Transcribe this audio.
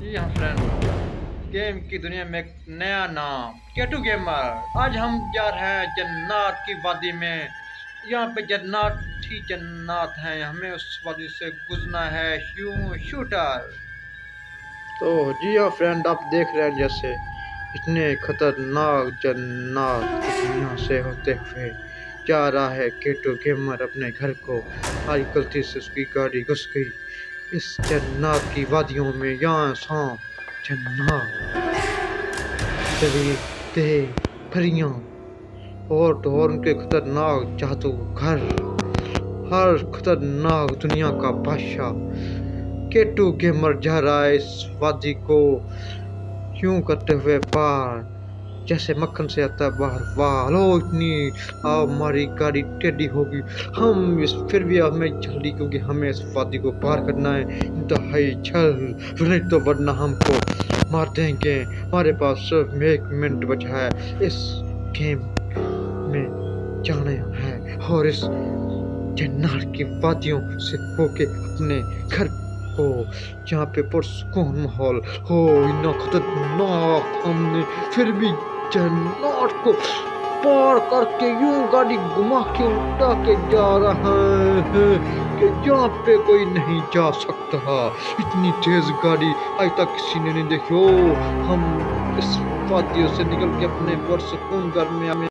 जी हाँ friend, game की दुनिया में एक नया नाम केटू गेमर। आज हम जा रहे हैं जन्नत की वादी में। यहाँ पे जन्नत ही जन्नत है, हमें उस वादी से गुजरना है। शूटर। तो जी हाँ फ्रेंड, आप देख रहे हैं जैसे इतने खतरनाक जन्नत की दुनिया से होते हुए जा रहा है केटो गेमर अपने घर को। आज गलती से उसकी गाड़ी घुस गई इस जन्नत की वादियों में। यहाँ सांप, जन्नत, फरिश्ते, परियां और उनके खतरनाक जादूगर, हर खतरनाक दुनिया का बादशाह केटू गेमर जा रहा है इस वादी को यूं करते हुए पार जैसे मक्खन से आता है बाहर। वाह लो, इतनी हमारी गाड़ी टेढ़ी होगी, हम इस फिर भी हमें जल्दी, क्योंकि हमें इस वादी को पार करना है। इंतहाई छल, नहीं तो वरना हमको मार देंगे। हमारे पास सिर्फ 1 मिनट बचा है इस गेम में जाना है और इस जन्नत की वादियों से होके अपने घर को, जहाँ पे पुरसुकून माहौल हो। इतना खतरनाक, हमने फिर भी जन्नत को पार करके यूं गाड़ी घुमा के उल्टा के जा रहा है कि जहाँ पे कोई नहीं जा सकता। इतनी तेज गाड़ी आज तक किसी ने नहीं देखी। ओ, हम इस वादियों से निकल के अपने पुरसुकून घर में